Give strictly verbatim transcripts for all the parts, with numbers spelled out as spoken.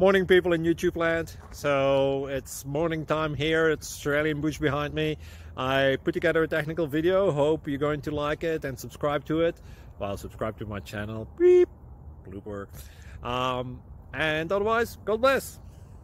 Morning, people in YouTube land. So it's morning time here. It's Australian bush behind me. I put together a technical video. Hope you're going to like it and subscribe to it. Well, subscribe to my channel. Beep. Blooper. Um, and otherwise, God bless.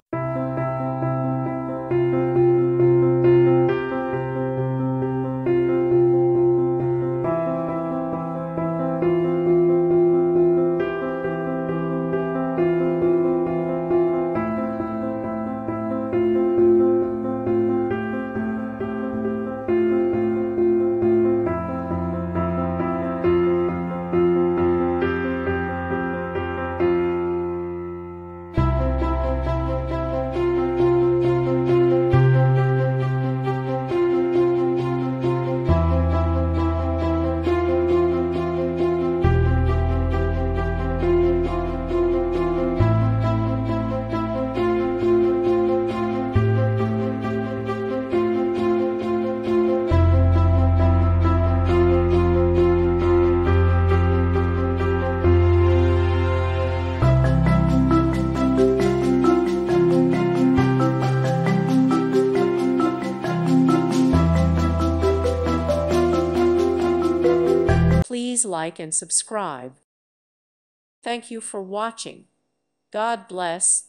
Please like and subscribe. Thank you for watching. God bless.